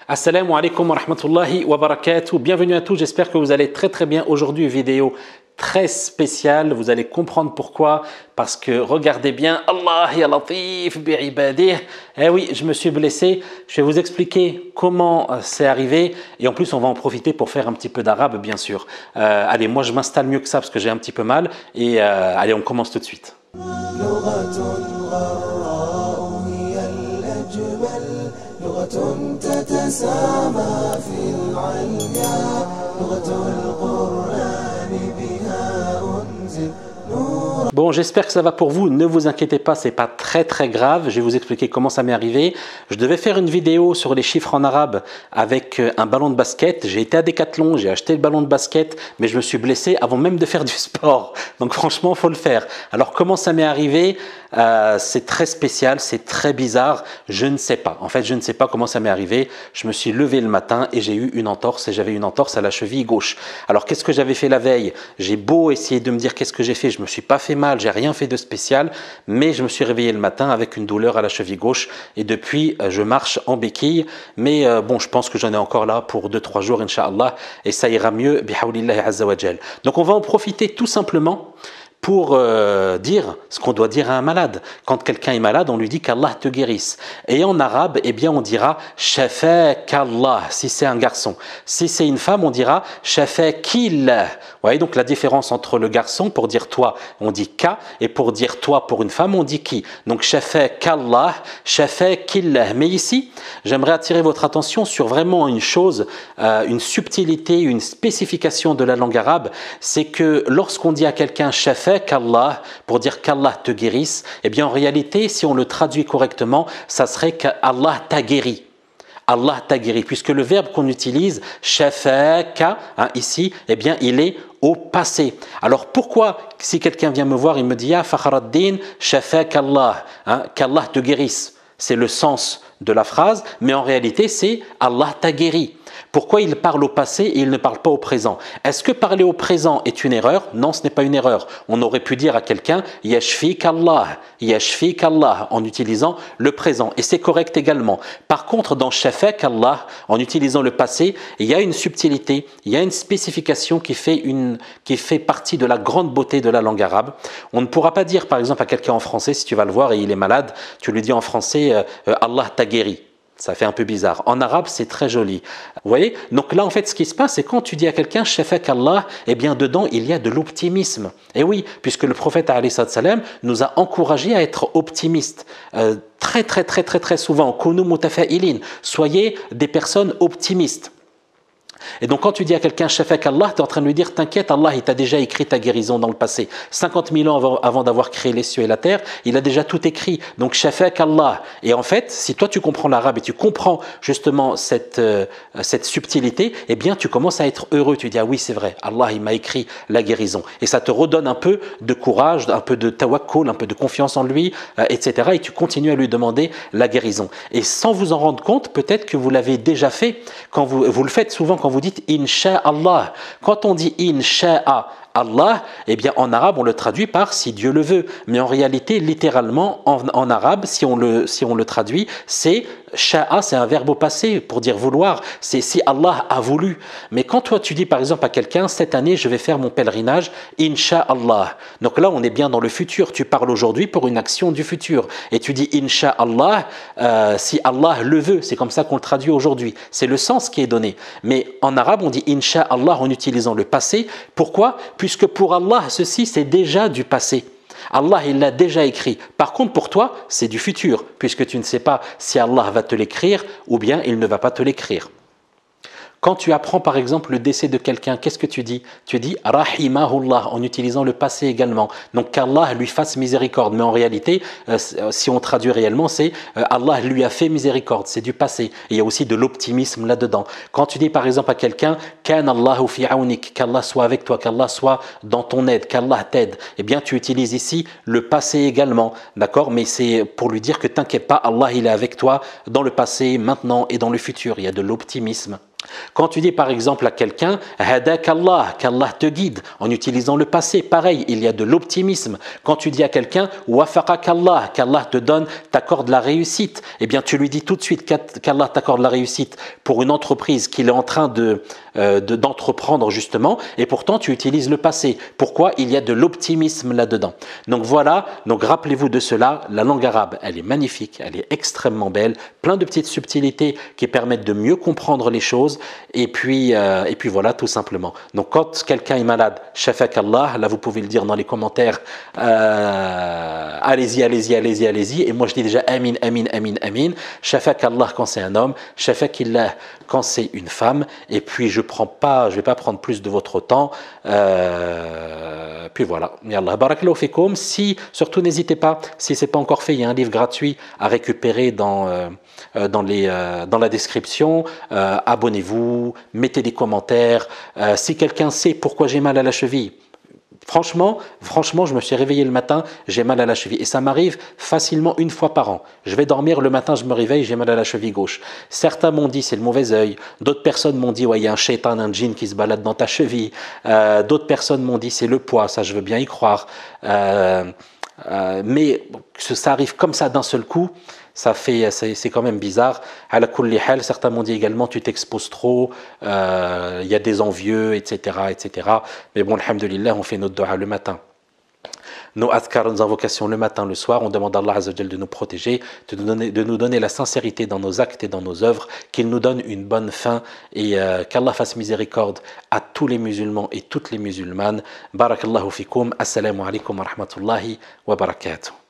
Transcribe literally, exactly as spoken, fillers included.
Assalamu alaikum wa rahmatullahi wa barakatuh. Bienvenue à tous, j'espère que vous allez très très bien. Aujourd'hui, vidéo très spéciale, vous allez comprendre pourquoi. Parce que regardez bien, Allah ya latif bi ibadih. Eh oui, je me suis blessé. Je vais vous expliquer comment c'est arrivé. Et en plus, on va en profiter pour faire un petit peu d'arabe, bien sûr. Euh, allez, moi je m'installe mieux que ça parce que j'ai un petit peu mal. Et euh, allez, on commence tout de suite. Bon, j'espère que ça va pour vous, ne vous inquiétez pas, c'est pas très très grave, je vais vous expliquer comment ça m'est arrivé. Je devais faire une vidéo sur les chiffres en arabe avec un ballon de basket, j'ai été à Decathlon, j'ai acheté le ballon de basket, mais je me suis blessé avant même de faire du sport, donc franchement, il faut le faire. Alors comment ça m'est arrivé? euh, C'est très spécial, c'est très bizarre, je ne sais pas, en fait je ne sais pas comment ça m'est arrivé. Je me suis levé le matin et j'ai eu une entorse, et j'avais une entorse à la cheville gauche. Alors qu'est-ce que j'avais fait la veille? J'ai beau essayer de me dire qu'est-ce que j'ai fait, je me suis pas fait mal, j'ai rien fait de spécial, mais je me suis réveillé le matin avec une douleur à la cheville gauche et depuis je marche en béquille. Mais euh, bon, je pense que j'en ai encore là pour deux trois jours, Inch'Allah, et ça ira mieux, bihawlillahi azza wa jal. Donc on va en profiter tout simplement pour euh, dire ce qu'on doit dire à un malade. Quand quelqu'un est malade, on lui dit qu'Allah te guérisse. Et en arabe, eh bien, on dira « Shafaakallah » si c'est un garçon. Si c'est une femme, on dira « Shafaakil ». Vous voyez donc la différence entre le garçon, pour dire « toi », on dit « ka », et pour dire « toi » pour une femme, on dit « qui ». Donc « Shafaakallah »,« Shafaakil ». Mais ici, j'aimerais attirer votre attention sur vraiment une chose, euh, une subtilité, une spécification de la langue arabe, c'est que lorsqu'on dit à quelqu'un « Shafaakallah », qu'Allah, pour dire qu'Allah te guérisse, eh bien en réalité, si on le traduit correctement, ça serait qu'Allah t'a guéri. Allah t'a guéri, puisque le verbe qu'on utilise, shafaka, hein, ici, eh bien il est au passé. Alors pourquoi, si quelqu'un vient me voir, il me dit ah Fakhraddin, shafakallah, hein, qu'Allah te guérisse, c'est le sens de la phrase, mais en réalité c'est Allah t'a guéri. Pourquoi il parle au passé et il ne parle pas au présent? Est-ce que parler au présent est une erreur? Non, ce n'est pas une erreur. On aurait pu dire à quelqu'un « Yashfik Allah »,« Yashfik Allah » en utilisant le présent. Et c'est correct également. Par contre, dans « Shafak Allah », en utilisant le passé, il y a une subtilité, il y a une spécification qui fait, une, qui fait partie de la grande beauté de la langue arabe. On ne pourra pas dire, par exemple, à quelqu'un en français, si tu vas le voir et il est malade, tu lui dis en français euh, « Allah t'a guéri ». Ça fait un peu bizarre. En arabe, c'est très joli. Vous voyez? Donc là, en fait, ce qui se passe, c'est quand tu dis à quelqu'un « Shafak Allah », eh bien, dedans, il y a de l'optimisme. Et oui, puisque le prophète, alayhi salam, nous a encouragés à être optimistes. Euh, très, très, très, très, très souvent. « Kunu mutafa'ilin ». Soyez des personnes optimistes. Et donc quand tu dis à quelqu'un « Shafak Allah », tu es en train de lui dire « T'inquiète, Allah, il t'a déjà écrit ta guérison dans le passé. cinquante mille ans avant, avant d'avoir créé les cieux et la terre, il a déjà tout écrit. Donc Shafak Allah ». Et en fait, si toi tu comprends l'arabe et tu comprends justement cette, euh, cette subtilité, eh bien tu commences à être heureux. Tu dis « Ah oui, c'est vrai, Allah, il m'a écrit la guérison ». Et ça te redonne un peu de courage, un peu de tawakkul, un peu de confiance en lui, euh, et cetera. Et tu continues à lui demander la guérison. Et sans vous en rendre compte, peut-être que vous l'avez déjà fait, quand vous, vous le faites souvent quand vous dites Inch'Allah. Quand on dit Inch'Allah, Allah, eh bien en arabe on le traduit par si Dieu le veut. Mais en réalité, littéralement en, en arabe, si on le, si on le traduit, c'est sha'a, c'est un verbe au passé pour dire vouloir. C'est si Allah a voulu. Mais quand toi tu dis par exemple à quelqu'un cette année je vais faire mon pèlerinage, Inch'Allah. Donc là on est bien dans le futur. Tu parles aujourd'hui pour une action du futur. Et tu dis Inch'Allah, euh, si Allah le veut. C'est comme ça qu'on le traduit aujourd'hui. C'est le sens qui est donné. Mais en arabe on dit Inch'Allah en utilisant le passé. Pourquoi? Puisque pour Allah, ceci c'est déjà du passé. Allah, il l'a déjà écrit. Par contre, pour toi, c'est du futur, puisque tu ne sais pas si Allah va te l'écrire ou bien il ne va pas te l'écrire. Quand tu apprends par exemple le décès de quelqu'un, qu'est-ce que tu dis? Tu dis Rahimahullah en utilisant le passé également. Donc qu'Allah lui fasse miséricorde. Mais en réalité, euh, si on traduit réellement, c'est euh, Allah lui a fait miséricorde. C'est du passé. Et il y a aussi de l'optimisme là-dedans. Quand tu dis par exemple à quelqu'un Kan Allahu fi aunik, qu'Allah soit avec toi, qu'Allah soit dans ton aide, qu'Allah t'aide, eh bien tu utilises ici le passé également. D'accord? Mais c'est pour lui dire que t'inquiète pas, Allah il est avec toi dans le passé, maintenant et dans le futur. Il y a de l'optimisme. Quand tu dis par exemple à quelqu'un « Hadak Allah », qu'Allah te guide, en utilisant le passé, pareil, il y a de l'optimisme. Quand tu dis à quelqu'un « Wafaqak Allah », qu'Allah te donne, t'accorde la réussite, eh bien tu lui dis tout de suite qu'Allah t'accorde la réussite pour une entreprise qu'il est en train de, euh, de, d'entreprendre justement, et pourtant tu utilises le passé. Pourquoi? Il y a de l'optimisme là-dedans. Donc voilà, donc rappelez-vous de cela, la langue arabe, elle est magnifique, elle est extrêmement belle, plein de petites subtilités qui permettent de mieux comprendre les choses. Et puis, euh, et puis voilà, tout simplement. Donc quand quelqu'un est malade, Shafak Allah, là vous pouvez le dire dans les commentaires, euh, allez-y, allez-y, allez-y, allez-y. Et moi je dis déjà Amin, Amin, Amin, Amin. Shafak Allah quand c'est un homme, Shafak Allah quand c'est une femme. Et puis je prends pas, je vais pas prendre plus de votre temps. Euh, puis voilà. Yallah, barakallahu fikoum. Si, surtout n'hésitez pas, si c'est pas encore fait, il y a un livre gratuit à récupérer dans, euh, dans, les, euh, dans la description. Euh, abonnez-vous, mettez des commentaires. Euh, si quelqu'un sait pourquoi j'ai mal à la cheville, franchement, franchement, je me suis réveillé le matin, j'ai mal à la cheville. Et ça m'arrive facilement une fois par an. Je vais dormir, le matin, je me réveille, j'ai mal à la cheville gauche. Certains m'ont dit c'est le mauvais œil. D'autres personnes m'ont dit ouais, il y a un shaitan, un djinn qui se balade dans ta cheville. Euh, D'autres personnes m'ont dit c'est le poids, ça je veux bien y croire. Euh, euh, mais que ça arrive comme ça d'un seul coup, ça fait, c'est quand même bizarre. À la kulli hal, certains m'ont dit également tu t'exposes trop, il euh, y a des envieux, et cetera, et cetera. Mais bon, alhamdulillah, on fait notre dua le matin. Nos adhkar, nos invocations le matin, le soir, on demande à Allah Azza wa Jal de nous protéger, de nous, donner, de nous donner la sincérité dans nos actes et dans nos œuvres, qu'il nous donne une bonne fin et euh, qu'Allah fasse miséricorde à tous les musulmans et toutes les musulmanes. Barakallahu fikum, assalamu alaikum wa rahmatullahi wa barakatuh.